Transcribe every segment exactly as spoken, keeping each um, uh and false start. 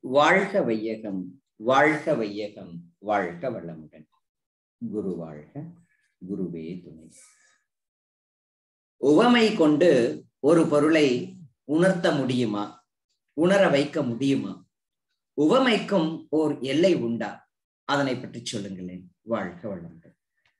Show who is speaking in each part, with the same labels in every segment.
Speaker 1: வாழ்க வையகம், வாழ்க வையகம், வாழ்க வளமுடன். குரு வாழ்க, குருவே துணை. உவமை கொண்டு ஒரு பொருளை உணர்த்த முடியுமா? உணர வைக்க முடியுமா? உவமைக்கும் ஓர் எல்லை உண்டா? அதனை பற்றி சொல்லுங்களேன். வாழ்க வளமுடன்.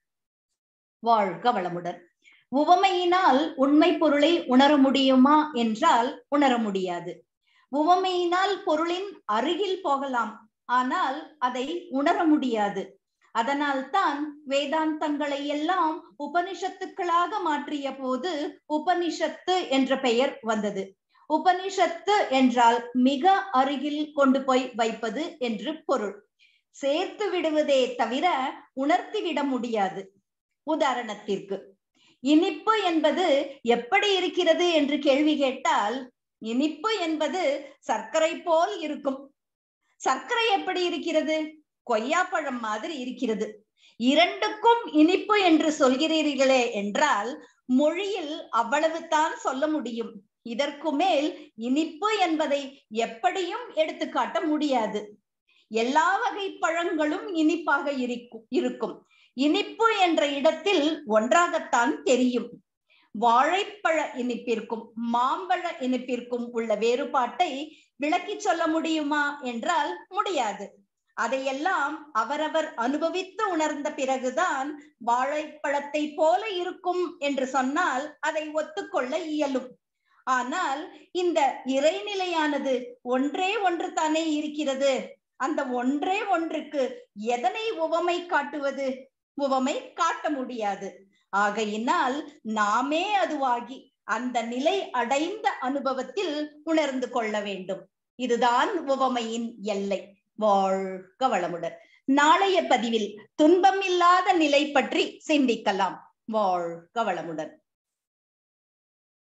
Speaker 2: வாழ்க வளமுடன். உவமையினால் உண்மை பொருளை உணர முடியுமா என்றால் உணர முடியாது. உவமையினால் பொருளின் அருகில் போகலாம், ஆனால் அதை உணர முடியாது. அதனால் தான் வேதாந்தங்களை எல்லாம் உபனிஷத்துக்களாக மாற்றிய போது உபனிஷத்து என்ற பெயர் வந்தது. உபனிஷத்து என்றால் மிக அருகில் கொண்டு போய் வைப்பது என்று பொருள். சேர்த்து விடுவதே தவிர உணர்த்தி விட முடியாது. உதாரணத்திற்கு, இனிப்பு என்பது எப்படி இருக்கிறது என்று கேள்வி கேட்டால், இனிப்பு என்பது சர்க்கரை போல் இருக்கும். சர்க்கரை எப்படி இருக்கிறது? கொய்யாப்பழம் மாதிரி இருக்கிறது. இரண்டுக்கும் இனிப்பு என்று சொல்கிறீர்களே என்றால் மொழியில் அவ்வளவு தான் சொல்ல முடியும். இதற்கு மேல் இனிப்பு என்பதை எப்படியும் எடுத்துக்காட்ட முடியாது. எல்லா வகை பழங்களும் இனிப்பாக இருக்கும். இனிப்பு என்ற இடத்தில் ஒன்றாகத்தான் தெரியும். வாழைப்பழ இனிப்பிற்கும் மாம்பழ இனிப்பிற்கும் உள்ள வேறுபாட்டை விளக்கி சொல்ல முடியுமா என்றால் முடியாது. அதையெல்லாம் அவரவர் அனுபவித்து உணர்ந்த பிறகுதான் வாழைப்பழத்தை போல இருக்கும் என்று சொன்னால் அதை ஒத்துக்கொள்ள இயலும். ஆனால் இந்த இறைநிலையானது ஒன்றே ஒன்று தானே இருக்கிறது. அந்த ஒன்றே ஒன்றுக்கு எதனை உவமை காட்டுவது? உவமை காட்ட முடியாது. ஆகையினால் நாமே அதுவாகி அந்த நிலை அடைந்த அனுபவத்தில் உணர்ந்து கொள்ள வேண்டும். இதுதான் உவமையின் எல்லை. வாழ்க வளமுடன். நாளைய பதிவில் துன்பம் இல்லாத நிலை பற்றி சிந்திக்கலாம். வாழ்க வளமுடன்.